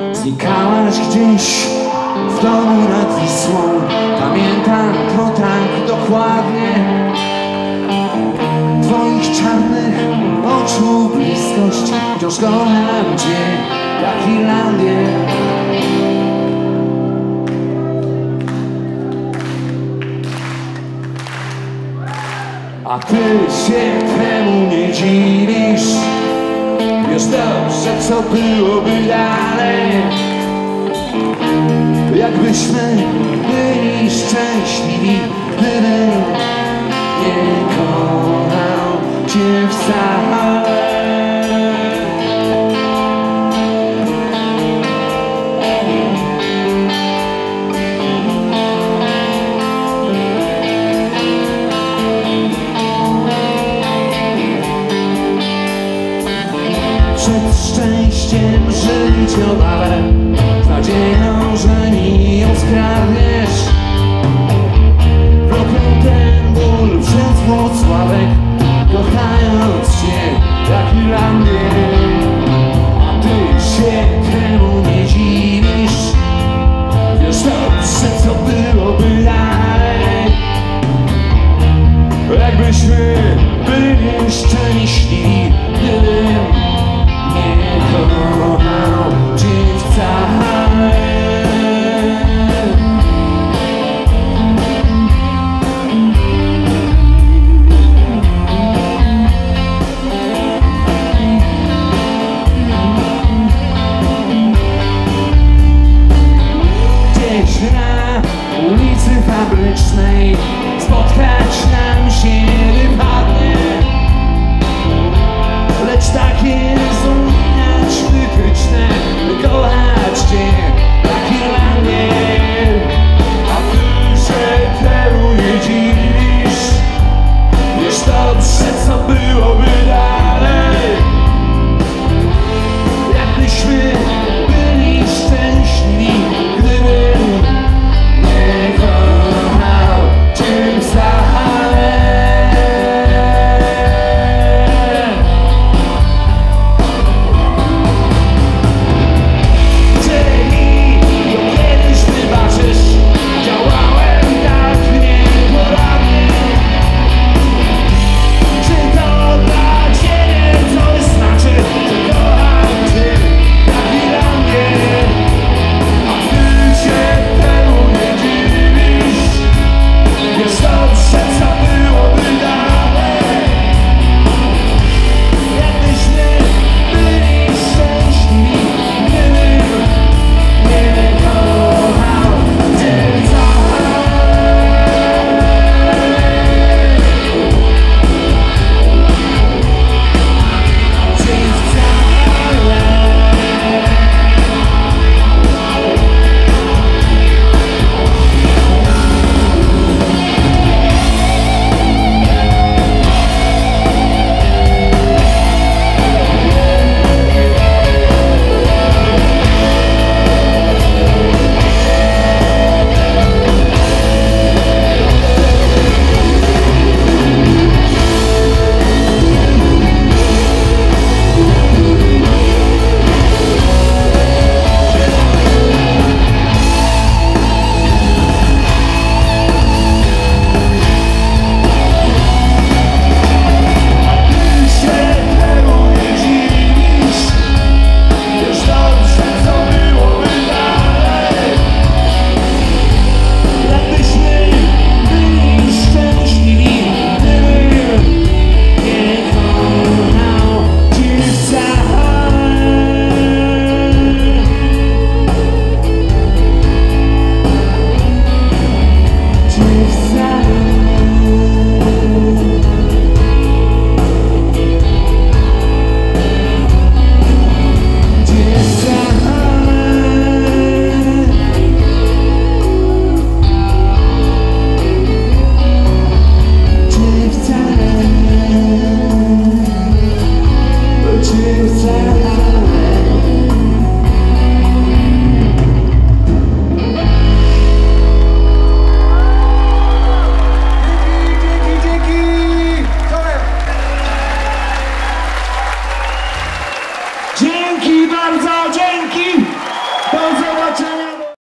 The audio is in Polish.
Znikałaś gdzieś w domu nad Wisłą. Pamiętam to tak dokładnie. Twoich czarnych oczu bliskość. Wciąż kocham cię jak Irlandię. A ty się temu nie dziwisz. Wiesz dobrze, co byłoby dalej. Jakbyśmy byli szczęśliwi, gdybym nie kochał cię wcale. Przed szczęściem życiowym, z nadzieją, że mi ją skradniesz. Wrobią ten ból przez Włocławek, kochając cię jak Irlandię. A ty się temu nie dziwisz. Wiesz dobrze, co byłoby dalej. Jakbyśmy byli szczęśliwi, gdybym nie kochał cię wcale. Gdzieś na ulicy Fabrycznej spotkać nam się wypadnie. Lecz takie są wytyczne, by kochać cię jak Irlandię. A ty się temu nie dziwisz. Wiesz dobrze, co byłoby dalej. Jakbyśmy byli szczęśliwi, gdybym nie kochał cię wcale. Dzięki bardzo, dzięki! Do zobaczenia!